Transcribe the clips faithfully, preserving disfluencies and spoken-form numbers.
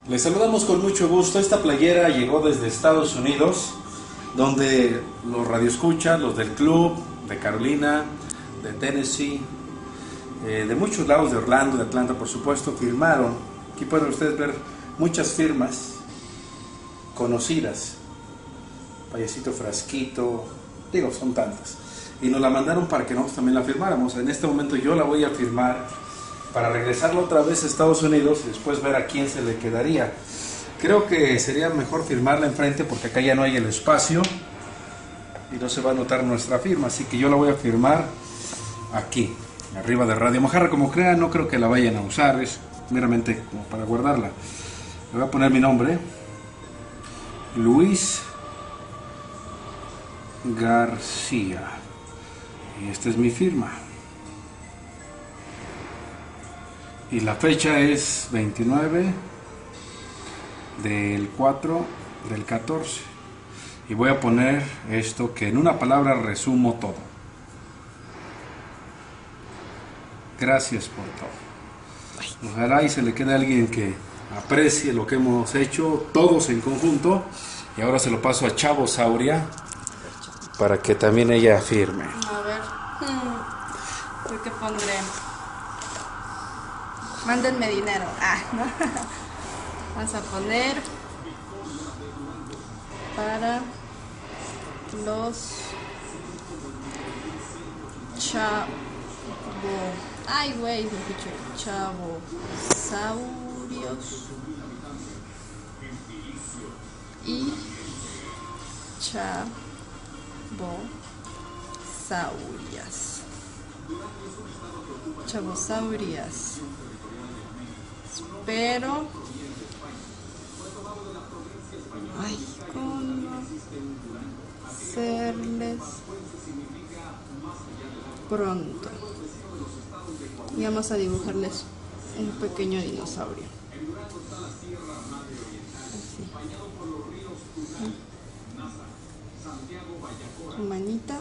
Les saludamos con mucho gusto. Esta playera llegó desde Estados Unidos, donde los radioescuchas, los del club, de Carolina, de Tennessee, eh, de muchos lados, de Orlando, de Atlanta, por supuesto, firmaron. Aquí pueden ustedes ver muchas firmas conocidas. Payasito Frasquito, digo, son tantas. Y nos la mandaron para que nosotros también la firmáramos. En este momento yo la voy a firmar para regresarla otra vez a Estados Unidos y después ver a quién se le quedaría. Creo que sería mejor firmarla enfrente porque acá ya no hay el espacio y no se va a notar nuestra firma, así que yo la voy a firmar aquí, arriba de Radio Mojarra. Como crean, no creo que la vayan a usar, es meramente como para guardarla. Le voy a poner mi nombre, Luis García, y esta es mi firma. Y la fecha es veintinueve del cuatro del catorce. Y voy a poner esto que en una palabra resumo todo. Gracias por todo. Ojalá y se le quede a alguien que aprecie lo que hemos hecho todos en conjunto. Y ahora se lo paso a Chavo Sauria para que también ella firme. A ver, ¿yo qué pondré? Mándenme dinero. Ah, ¿no? Vamos a poner para los chavo. Ay, güey, me escuché. Chavo saurios y chavo saurias. Chavosaurias. Espero ay, conocerles pronto. Y vamos a dibujarles un pequeño dinosaurio. Así. Su manita.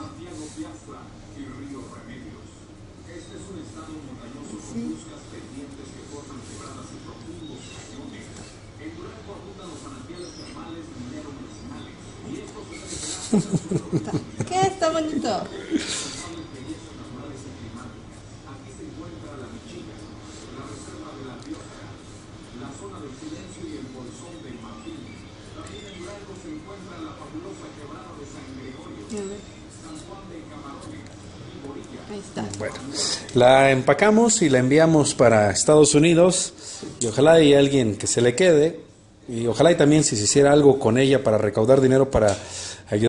Así. ¿Qué? Está bonito. Ahí está. Bueno, la empacamos y la enviamos para Estados Unidos y ojalá hay alguien que se le quede y ojalá y también si se hiciera algo con ella para recaudar dinero para ayudar